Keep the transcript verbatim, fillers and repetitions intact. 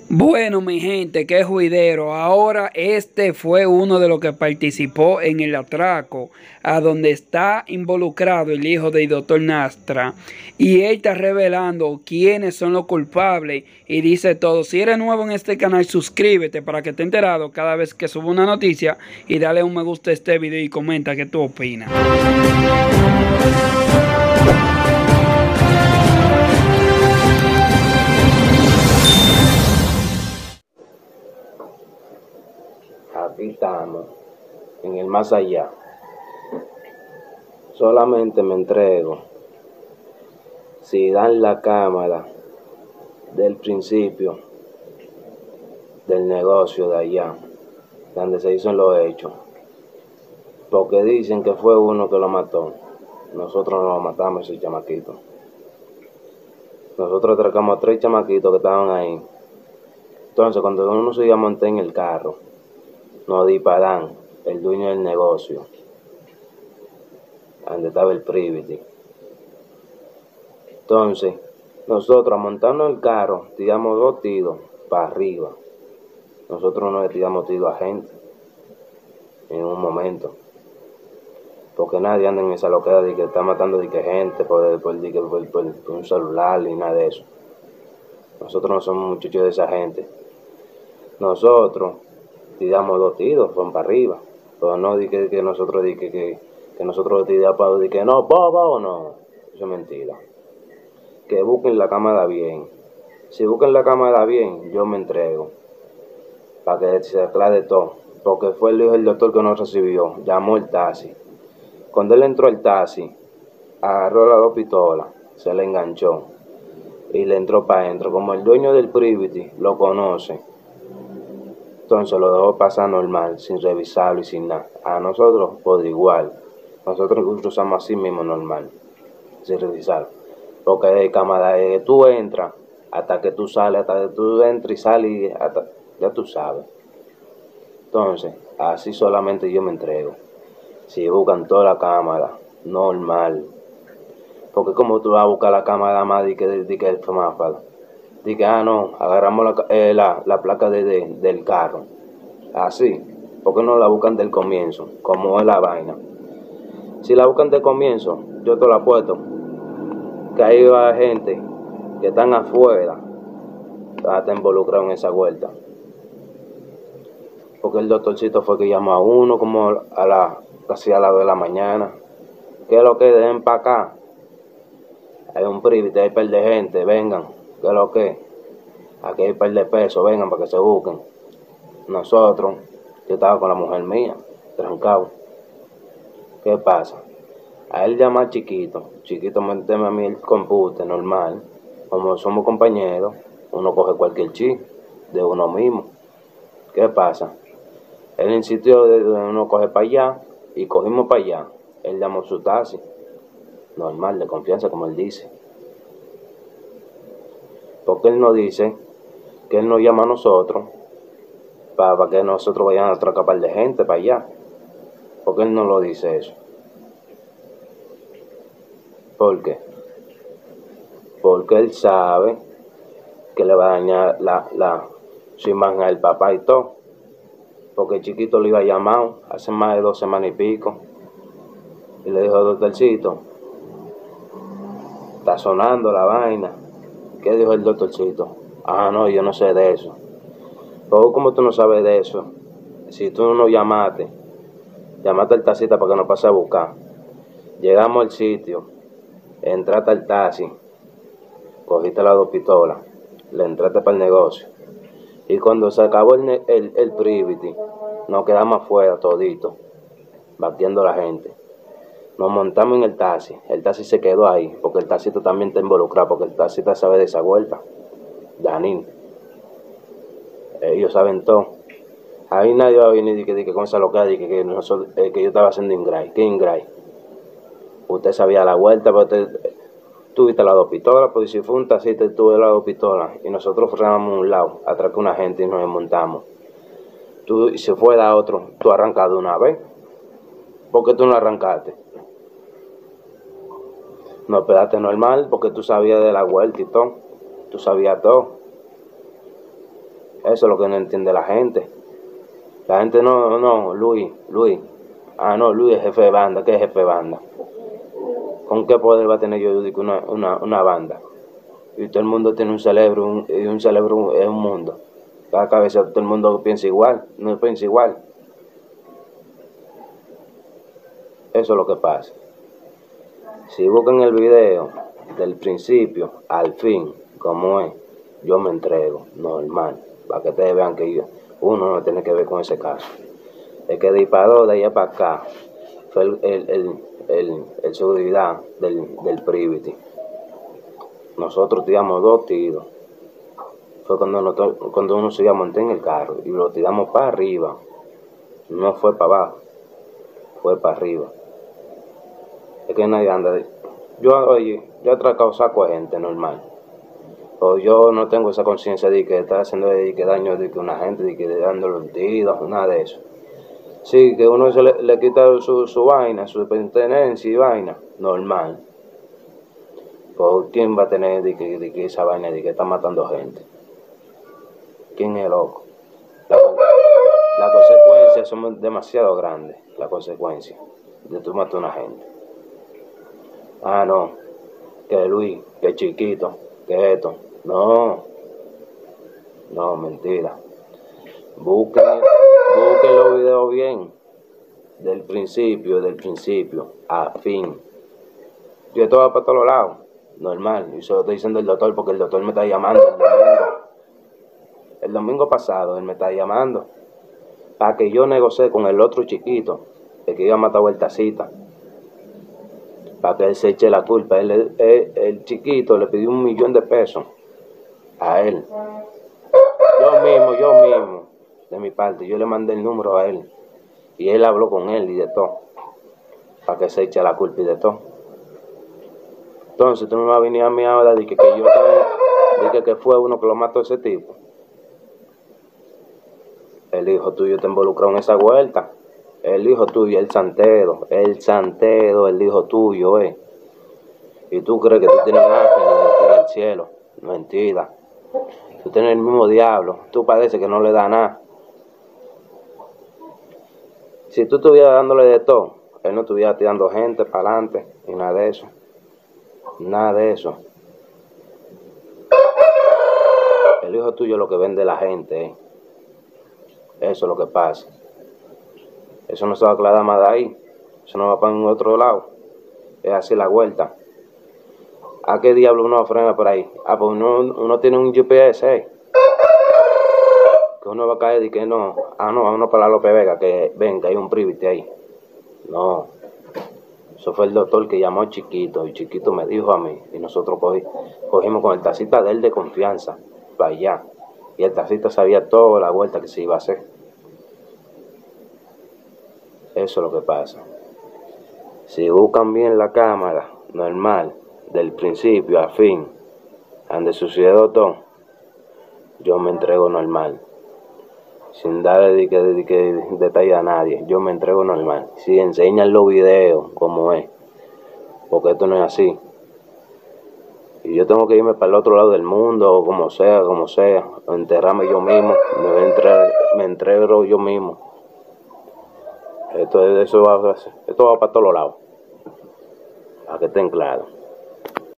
Bueno, mi gente, qué juidero. Ahora este fue uno de los que participó en el atraco, a donde está involucrado el hijo del doctor Nastra. Y él está revelando quiénes son los culpables y dice todo. Si eres nuevo en este canal, suscríbete para que estés enterado cada vez que subo una noticia y dale un me gusta a este video y comenta qué tú opinas. Aquí estamos, en el más allá. Solamente me entrego si dan la cámara del principio del negocio de allá, donde se hizo los hechos. Porque dicen que fue uno que lo mató. Nosotros no lo matamos, ese chamaquito. Nosotros atracamos a tres chamaquitos que estaban ahí. Entonces, cuando uno se iba a montar en el carro, nos disparan el dueño del negocio, donde estaba el privity. Entonces, nosotros montando el carro, tiramos dos tiros para arriba. Nosotros no le tiramos tiros a gente en un momento. Porque nadie anda en esa loquera de que está matando de que gente por, por, de que, por, por, por un celular ni nada de eso. Nosotros no somos muchachos de esa gente. Nosotros tiramos dos tiros, fueron para arriba. Pero no di que, que nosotros di que, que, que nosotros tiramos para di que no, bobo, no. Eso es mentira. Que busquen la cámara bien. Si busquen la cámara bien, yo me entrego. Para que se aclare todo. Porque fue el hijo del doctor que nos recibió. Llamó el taxi. Cuando él entró al taxi, agarró las dos pistolas, se le enganchó y le entró para adentro. Como el dueño del privity lo conoce, entonces lo dejó pasar normal, sin revisarlo y sin nada. A nosotros, por igual. Nosotros cruzamos así mismo normal, sin revisarlo. Porque de cámara, de que tú entras, hasta que tú sales, hasta que tú entras y sales, hasta, ya tú sabes. Entonces, así solamente yo me entrego. Si buscan toda la cámara, normal. Porque como tú vas a buscar la cámara más de que, de que el semáforo. De que, ah, no, agarramos la, eh, la, la placa de, de, del carro. Así. Porque no la buscan del comienzo, como es la vaina. Si la buscan del comienzo, yo te lo apuesto. Que ahí va gente que están afuera, va a estar involucrado en esa vuelta. Porque el doctorcito fue que llamó a uno como a la, casi a las dos de la mañana. ¿Qué es lo que den para acá? Hay un privity, hay par de gente, vengan. ¿Qué es lo que? Aquí hay par de pesos, vengan para que se busquen. Nosotros, yo estaba con la mujer mía, trancado. ¿Qué pasa? A él llama chiquito, chiquito méteme a mí el compute normal. Como somos compañeros, uno coge cualquier chi de uno mismo. ¿Qué pasa? Él insistió de uno coge para allá y cogimos para allá. Él llamó su taxi, normal, de confianza, como él dice. Porque él nos dice que él nos llama a nosotros para, para que nosotros vayamos a atracar par de gente para allá. Porque él no lo dice eso. ¿Por qué? Porque él sabe que le va a dañar la, la, su imagen al papá y todo. Porque el chiquito lo iba a llamar hace más de dos semanas y pico. Y le dijo, doctorcito, está sonando la vaina. ¿Qué dijo el doctorcito? Ah, no, yo no sé de eso. Pero ¿cómo tú no sabes de eso? Si tú no llamaste, llamaste al taxista para que nos pase a buscar. Llegamos al sitio, entraste al taxi, cogiste las dos pistolas, le entraste para el negocio. Y cuando se acabó el, el, el privity, nos quedamos afuera todito, batiendo a la gente. Nos montamos en el taxi, el taxi se quedó ahí, porque el taxista también está involucrado, porque el taxista sabe de esa vuelta. Danín. Ellos saben todo. Ahí nadie va a venir y que, que con esa locura de que, que, nosotros, eh, que yo estaba haciendo ingray. ¿Qué ingray? Usted sabía la vuelta, pero usted... Tuviste las dos pistolas, pues si fue un taxista, tuve las dos pistolas. Y nosotros frenamos a un lado, atracamos una gente y nos desmontamos. Tú, y si fue a otro, tú arrancas de una vez. ¿Por qué tú no arrancaste? No esperaste normal, porque tú sabías de la vuelta y todo. Tú sabías todo. Eso es lo que no entiende la gente. La gente no, no, Luis, Luis. Ah, no, Luis es jefe de banda. ¿Qué es jefe de banda? ¿Con qué poder va a tener yo digo, una, una, una banda? Y todo el mundo tiene un cerebro, un, y un cerebro es un mundo. Cada cabeza todo el mundo piensa igual, no piensa igual. Eso es lo que pasa. Si buscan el video del principio al fin, como es, yo me entrego, normal, para que ustedes vean que yo, uno no tiene que ver con ese caso. El que disparó de allá para acá fue el, el, el, el, el seguridad del, del Privity. Nosotros tiramos dos tiros. Fue cuando, nosotros, cuando uno se iba a montar en el carro y lo tiramos para arriba. No fue para abajo, fue para arriba. Es que nadie anda. Yo, oye, yo he atracado saco a gente normal. O yo no tengo esa conciencia de que está haciendo de que daño de que una gente, de que dándole un tiro, nada de eso. Sí, que uno se le, le quita su, su vaina, su pertenencia y vaina, normal. Pues ¿quién va a tener de que, de que esa vaina de que está matando gente? ¿Quién es loco? Las la consecuencias son demasiado grandes, las consecuencias de tú matar a una gente. Ah, no, que Luis, que chiquito, que esto. No, no, mentira. Busquen, busquen los videos bien, del principio, del principio, a fin. Yo esto va para todos lados, normal. Y se lo estoy diciendo el doctor porque el doctor me está llamando el domingo. El domingo pasado él me está llamando para que yo negocie con el otro chiquito, el que iba a matar a el Tacita, para que él se eche la culpa. Él, él, el chiquito le pidió un millón de pesos a él. Yo mismo, yo mismo, de mi parte, yo le mandé el número a él. Y él habló con él y de todo, para que se eche la culpa y de todo. Entonces tú no me vas a venir a mí ahora de que, que yo también, de que fue uno que lo mató a ese tipo. El hijo tuyo te involucró en esa vuelta. El hijo tuyo, el santero, el santero, el hijo tuyo, eh. Y tú crees que tú tienes ángel en el cielo. Mentira. Tú tienes el mismo diablo. Tú padeces que no le da nada. Si tú estuvieras dándole de todo, él no estuviera tirando gente para adelante y nada de eso. Nada de eso. El hijo tuyo es lo que vende la gente, eh. Eso es lo que pasa. Eso no se va a aclarar más de ahí. Eso no va para ningún otro lado. Es así la vuelta. ¿A qué diablo uno frena por ahí? Ah, pues uno, uno tiene un G P S, eh. Que uno va a caer y que no. Ah, no, vámonos para la López Vega, que venga, hay un Privity ahí. No. Eso fue el doctor que llamó a Chiquito. Y Chiquito me dijo a mí. Y nosotros cogí, cogimos con el Tacita de él de confianza. Para allá. Y el Tacita sabía toda la vuelta que se iba a hacer. Eso es lo que pasa. Si buscan bien la cámara, normal, del principio a fin, donde sucedió todo, yo me entrego normal. Sin darle de que, de que detalle a nadie, yo me entrego normal. Si enseñan los videos como es, porque esto no es así. Y yo tengo que irme para el otro lado del mundo, o como sea, como sea, enterrarme yo mismo, me, voy a entrar, me entrego yo mismo. Esto, eso va, esto va para todos lados, para que estén claros.